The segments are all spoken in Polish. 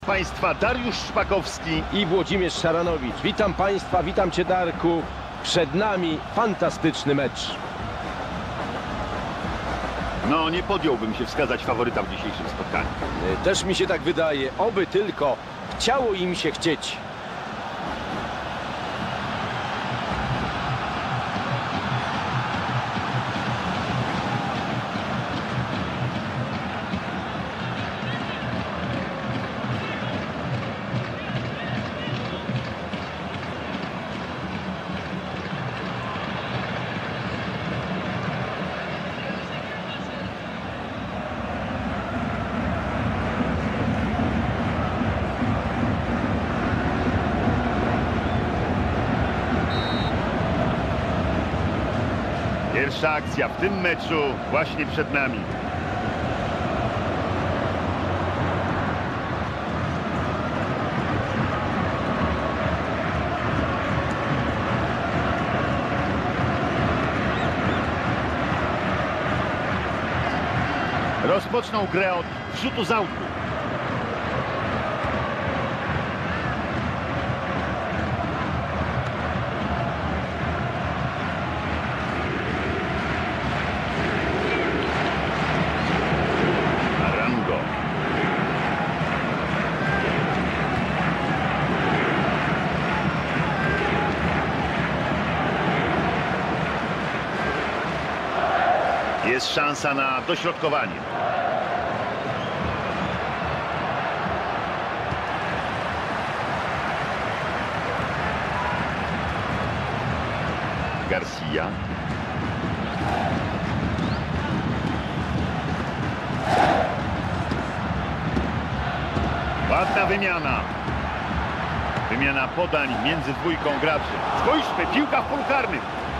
Państwa Dariusz Szpakowski i Włodzimierz Szaranowicz. Witam Państwa, witam Cię, Darku. Przed nami fantastyczny mecz. No, nie podjąłbym się wskazać faworyta w dzisiejszym spotkaniu. Też mi się tak wydaje. Oby tylko chciało im się chcieć. Pierwsza akcja w tym meczu właśnie przed nami. Rozpoczną grę od rzutu z autu. Jest szansa na dośrodkowanie. Garcia. Ładna wymiana. Wymiana podań między dwójką graczy. Spójrzmy, piłka w polu karnym.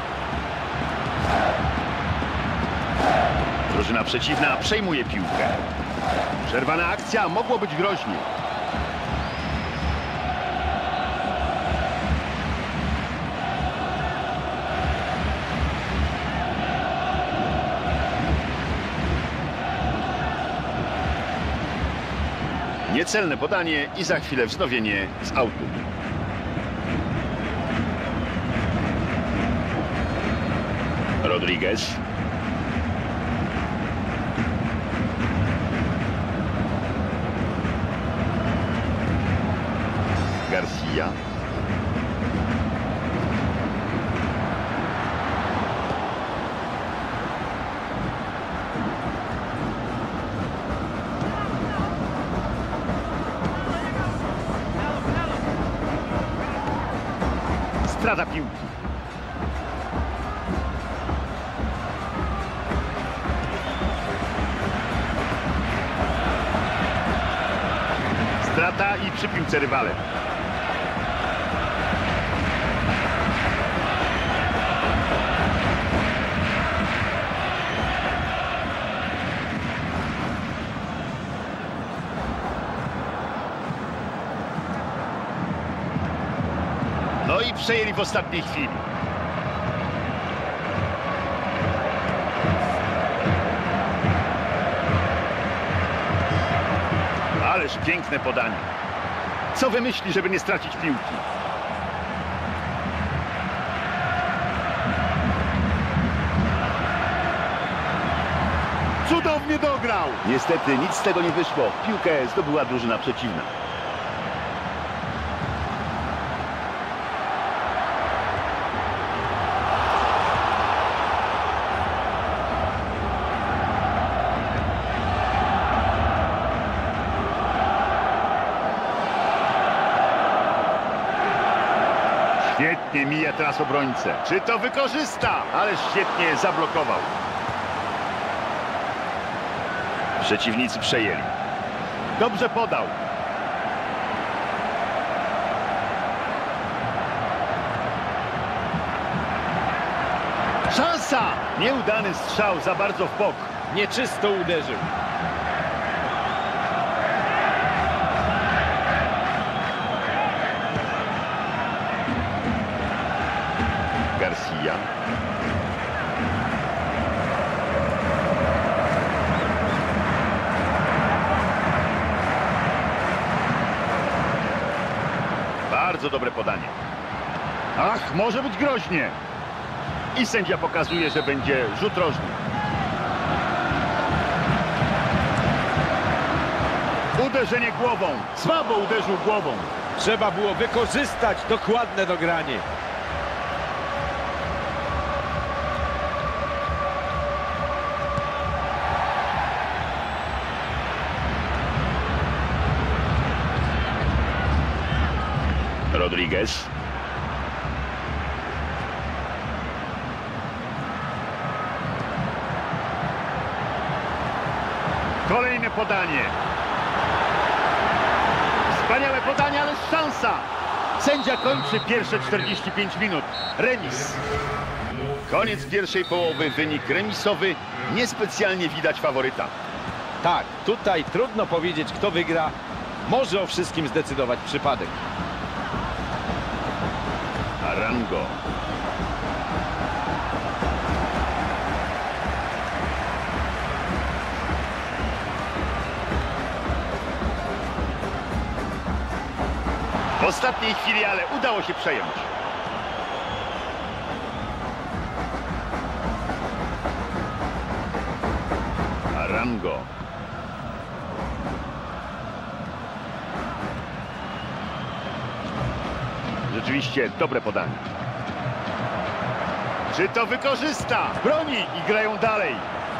Drużyna przeciwna przejmuje piłkę. Przerwana akcja, mogło być groźnie. Niecelne podanie i za chwilę wznowienie z autu. Rodriguez. Garcia. Strata piłki. Strata i przy piłce rywale. No i przejęli w ostatniej chwili. Ależ piękne podanie. Co wymyśli, żeby nie stracić piłki? Cudownie dograł. Niestety nic z tego nie wyszło. Piłkę zdobyła drużyna przeciwna. Świetnie mija teraz obrońcę. Czy to wykorzysta? Ależ świetnie zablokował. Przeciwnicy przejęli. Dobrze podał. Szansa! Nieudany strzał, za bardzo w bok. Nieczysto uderzył. Garcia. Bardzo dobre podanie. Ach, może być groźnie. I sędzia pokazuje, że będzie rzut rożny. Uderzenie głową. Słabo uderzył głową. Trzeba było wykorzystać dokładne dogranie. Rodriguez. Kolejne podanie. Wspaniałe podanie, ale szansa. Sędzia kończy pierwsze 45 minut. Remis. Koniec pierwszej połowy. Wynik remisowy. Niespecjalnie widać faworyta. Tak, tutaj trudno powiedzieć, kto wygra. Może o wszystkim zdecydować przypadek. Arango. W ostatniej chwili, ale udało się przejąć. Arango. Rzeczywiście dobre podanie. Czy to wykorzysta? Broni i grają dalej.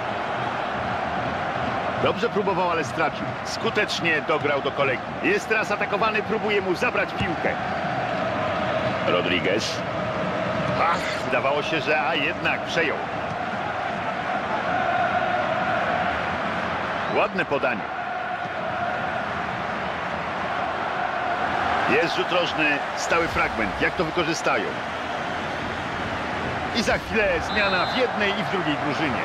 Dobrze próbował, ale stracił. Skutecznie dograł do kolegi. Jest teraz atakowany, próbuje mu zabrać piłkę. Rodriguez. Ach, wydawało się, że jednak przejął. Ładne podanie. Jest rzut rożny, stały fragment. Jak to wykorzystają? I za chwilę zmiana w jednej i w drugiej drużynie.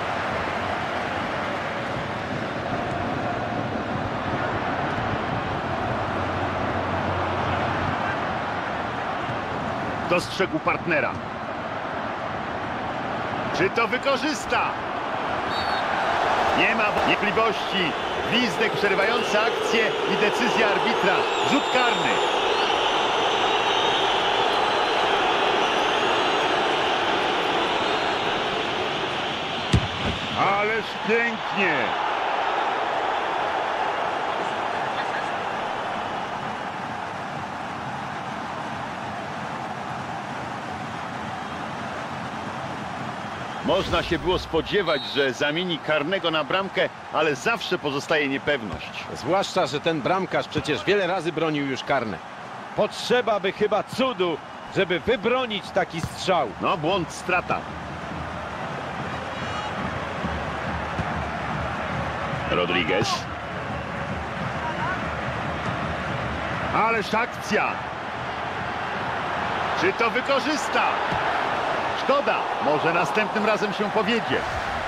Dostrzegł partnera. Czy to wykorzysta? Nie ma wątpliwości. Gwizdek przerywający akcję i decyzja arbitra. Rzut karny. Ależ pięknie. Można się było spodziewać, że zamieni karnego na bramkę, ale zawsze pozostaje niepewność. Zwłaszcza, że ten bramkarz przecież wiele razy bronił już karne. Potrzeba by chyba cudu, żeby wybronić taki strzał. No, błąd, strata. Rodriguez. Ależ akcja. Czy to wykorzysta? Szkoda, może następnym razem się powiedzie.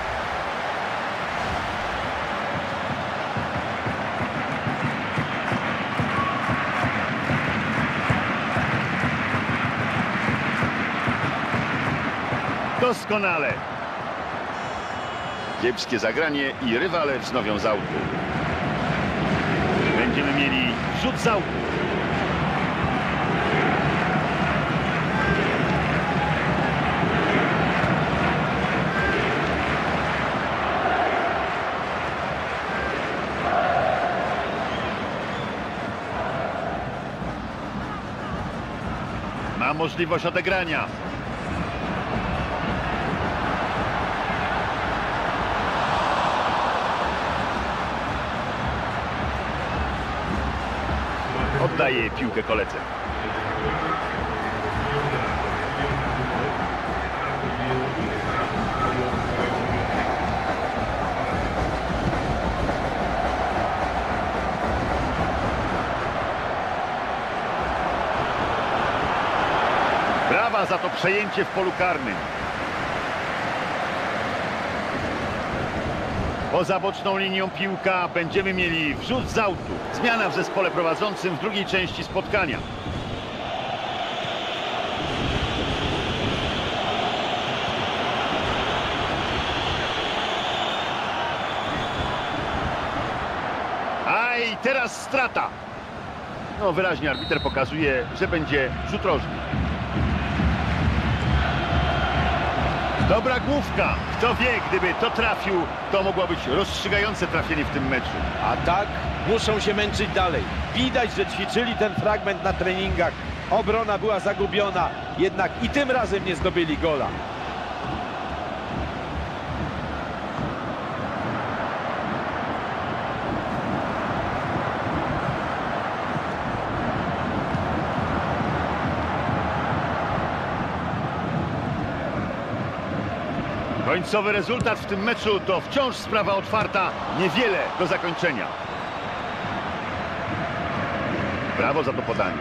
Doskonale. Kiepskie zagranie i rywale wznowią z autu. Będziemy mieli rzut z autu. Ma możliwość odegrania. Oddaje piłkę koledze. Brawa za to przejęcie w polu karnym. Poza boczną linią piłka będziemy mieli wrzut z autu. Zmiana w zespole prowadzącym w drugiej części spotkania. A i teraz strata. No wyraźnie arbiter pokazuje, że będzie rzut rożny. Dobra główka. Kto wie, gdyby to trafił, to mogło być rozstrzygające trafienie w tym meczu. A tak muszą się męczyć dalej. Widać, że ćwiczyli ten fragment na treningach. Obrona była zagubiona, jednak i tym razem nie zdobyli gola. Końcowy rezultat w tym meczu to wciąż sprawa otwarta, niewiele do zakończenia. Brawo za to podanie.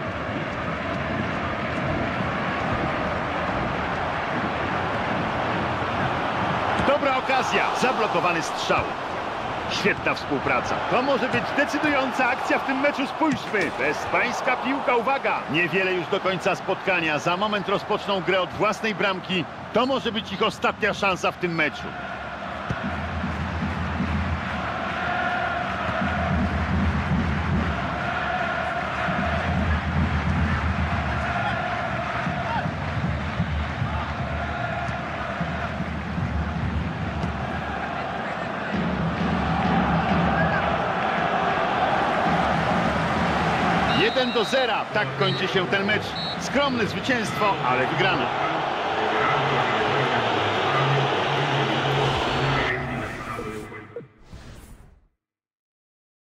Dobra okazja, zablokowany strzał. Świetna współpraca. To może być decydująca akcja w tym meczu, spójrzmy. Bezpańska piłka, uwaga. Niewiele już do końca spotkania. Za moment rozpoczną grę od własnej bramki. To może być ich ostatnia szansa w tym meczu. (1:0). Tak kończy się ten mecz. Skromne zwycięstwo, ale wygrane.